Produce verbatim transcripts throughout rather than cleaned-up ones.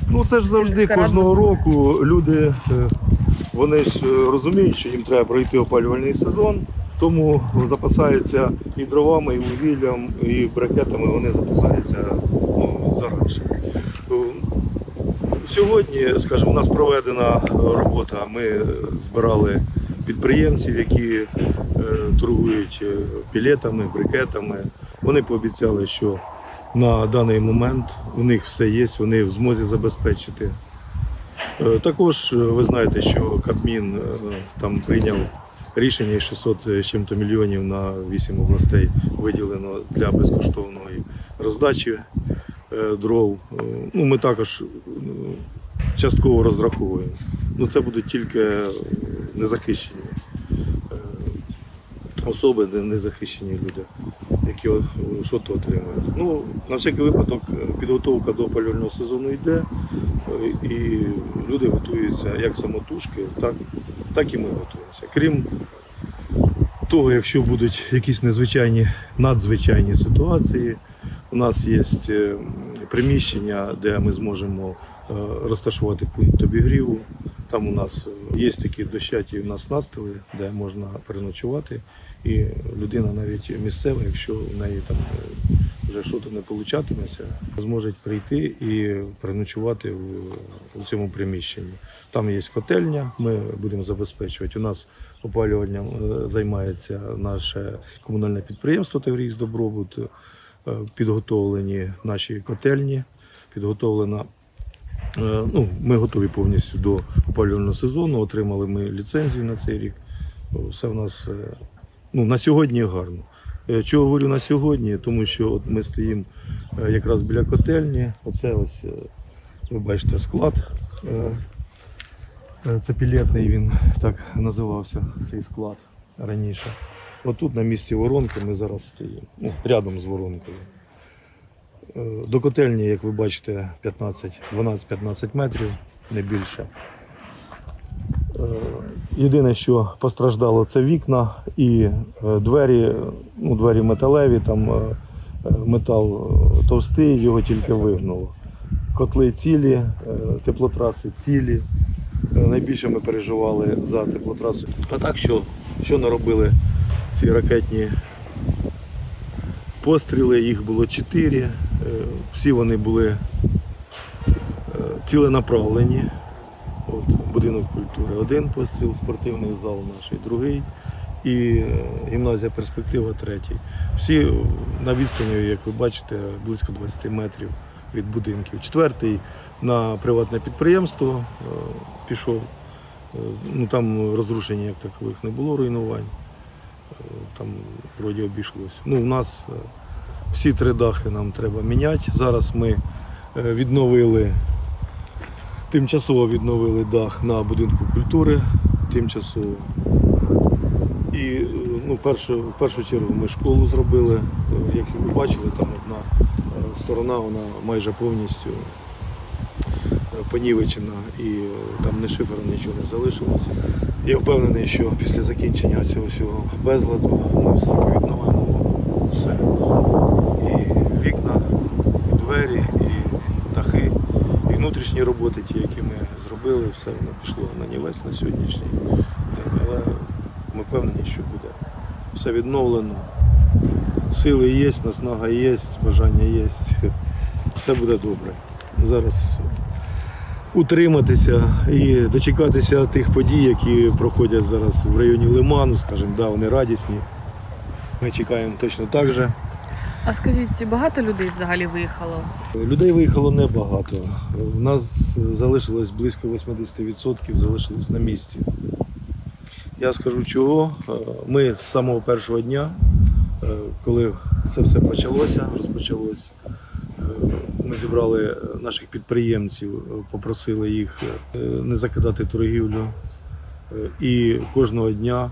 Ну це ж завжди кожного року люди, вони ж розуміють, що їм треба пройти опалювальний сезон, тому запасаються і дровами, і вугіллям, і брикетами, вони запасаються ну, зараніше. Сьогодні, скажімо, у нас проведена робота, ми збирали підприємців, які е, торгують пілетами, брикетами. Вони пообіцяли, що на даний момент у них все є, вони в змозі забезпечити. Е, також ви знаєте, що Кабмін е, там прийняв рішення, шістсот з чим-то мільйонів на вісім областей виділено для безкоштовної роздачі е, дров. Е, ну, ми також е, частково розраховуємо. Ну, це будуть тільки незахищені особи, незахищені люди, які що то отримують. Ну, на всякий випадок підготовка до опалювального сезону йде, і люди готуються як самотужки, так, так і ми готуємося. Крім того, якщо будуть якісь незвичайні, надзвичайні ситуації, у нас є приміщення, де ми зможемо розташувати пункт обігріву. Там у нас є такі дощаті у нас настили, де можна переночувати. І людина навіть місцева, якщо в неї там вже щось не получатиметься, зможе прийти і переночувати в цьому приміщенні. Там є котельня, ми будемо забезпечувати. У нас опалюванням займається наше комунальне підприємство «Таврійськ Добробут». Підготовлені наші котельні, підготовлена. Ну, ми готові повністю до опалювального сезону, отримали ми ліцензію на цей рік. Все в нас ну, на сьогодні гарно. Чого говорю на сьогодні? Тому що от ми стоїмо якраз біля котельні. Оце ось, ви бачите, склад. Це пілетний, він так називався, цей склад раніше. Отут на місці воронки ми зараз стоїмо, ну, рядом з воронкою. До котельні, як ви бачите, дванадцять-п'ятнадцять метрів, не більше. Єдине, що постраждало, це вікна і двері, ну, двері металеві, там метал товстий, його тільки вигнуло. Котли цілі, теплотраси цілі. Найбільше ми переживали за теплотрасу. А так, що, що наробили ці ракетні постріли, їх було чотири, всі вони були ціленаправлені. От, будинок культури один постріл, спортивний зал наш другий і гімназія «Перспектива» третій. Всі на відстані, як ви бачите, близько двадцять метрів від будинків. Четвертий на приватне підприємство пішов. Ну, там розрушень як такових не було, руйнувань. Там вроді обійшлося. Ну, у нас всі три дахи нам треба міняти. Зараз ми відновили, тимчасово відновили дах на будинку культури, тимчасово. І ну, першу, в першу чергу ми школу зробили. Як ви бачили, там одна сторона вона майже повністю понівечена і там ні шифера, нічого не залишилося. Я впевнений, що після закінчення цього всього безладу ми все-таки відновимо все. І вікна, і двері, і дахи, і внутрішні роботи, ті, які ми зробили, все воно пішло на нівець на сьогоднішній день. Але ми впевнені, що буде все відновлено. Сили є, наснага є, бажання є, все буде добре. Зараз утриматися і дочекатися тих подій, які проходять зараз в районі Лиману, скажімо, да, вони радісні. Ми чекаємо точно так же. А скажіть, багато людей взагалі виїхало? Людей виїхало небагато. У нас залишилось близько вісімдесят відсотків, залишилось на місці. Я скажу чого. Ми з самого першого дня, коли це все почалося, розпочалось, ми зібрали наших підприємців, попросили їх не закидати торгівлю. І кожного дня,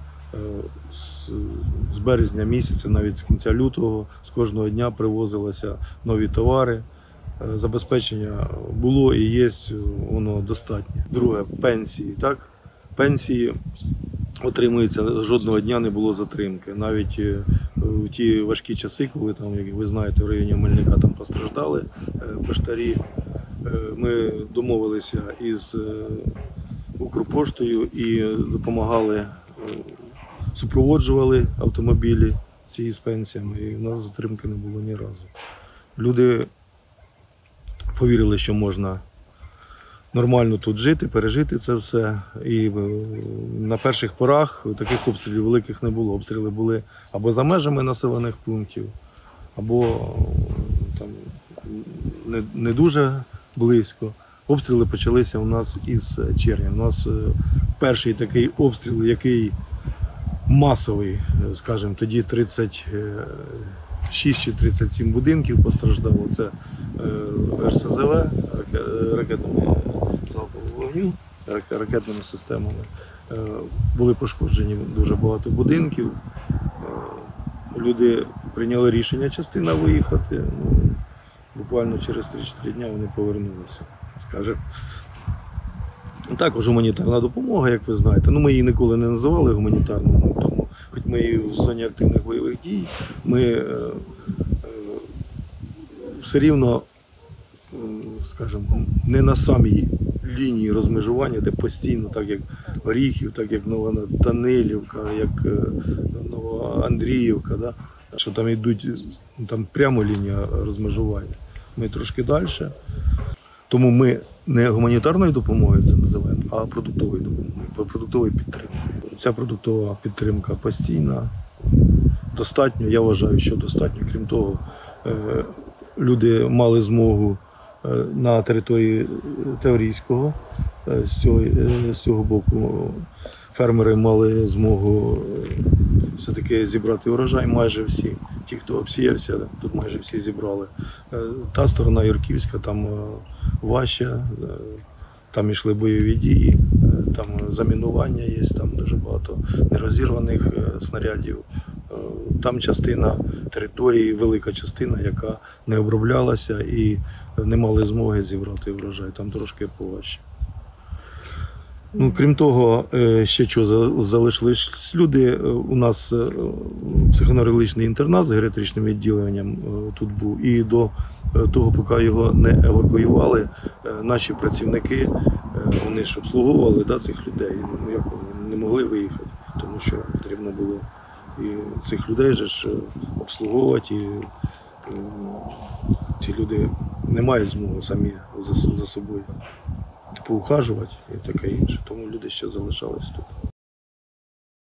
з березня місяця, навіть з кінця лютого, з кожного дня привозилися нові товари. Забезпечення було і є, воно достатньо. Друге, пенсії. Так? Пенсії отримуються, жодного дня не було затримки. Навіть в ті важкі часи, коли там, як ви знаєте, в районі Мельника там постраждали поштарі, Е, Ми домовилися із е, Укрпоштою і допомагали, е, супроводжували автомобілі ці з пенсіями, і в нас затримки не було ні разу. Люди повірили, що можна нормально тут жити, пережити це все. І е, на перших порах таких обстрілів великих не було. Обстріли були або за межами населених пунктів, або е, там не, не дуже близько. Обстріли почалися у нас із червня. У нас е, перший такий обстріл, який масовий, е, скажімо, тоді тридцять шість чи тридцять сім будинків постраждало. Це е, РСЗВ, раке- ракетами залпового вогню, раке- ракетними системами. Е, Були пошкоджені дуже багато будинків. Е, Люди прийняли рішення частина виїхати. Ну, буквально через три-чотири дні вони повернулися, скажімо. Також гуманітарна допомога, як ви знаєте. Ну, ми її ніколи не називали гуманітарною, тому хоч ми і в зоні активних бойових дій, ми е, е, все рівно, е, скажімо, не на самій лінії розмежування, де постійно, так як Оріхів, так як Нова Данилівка, як е, Нова Андріївка, да? Що там йдуть, там прямо лінія розмежування. Ми трошки далі. Тому ми не гуманітарною допомогою це називаємо, а продуктовою допомогою, продуктовою підтримкою. Ця продуктова підтримка постійна, достатньо, я вважаю, що достатньо. Крім того, е, люди мали змогу е, на території Таврійського, е, з цього, е, з цього боку фермери мали змогу е, все-таки зібрати урожай, майже всі. Ті, хто обсіявся, тут майже всі зібрали. Е, Та сторона Юрківська, там е, важче, е, там йшли бойові дії, е, там замінування є, там дуже багато нерозірваних е, снарядів. Е, Там частина території, велика частина, яка не оброблялася і не мали змоги зібрати врожай, там трошки поважче. Ну, крім того, е, ще що за- залишились люди. Е, У нас е, психоневрологічний інтернат з геріатричним відділенням е, тут був. І до е, того, поки його не евакуювали, е, наші працівники, е, вони ж обслуговували, да, цих людей. Ну, як вони не могли виїхати, тому що потрібно було і цих людей же ж е, обслуговувати. І, е, ці люди не мають змоги самі за, за собою поухажувати і таке інше. Тому люди ще залишались тут.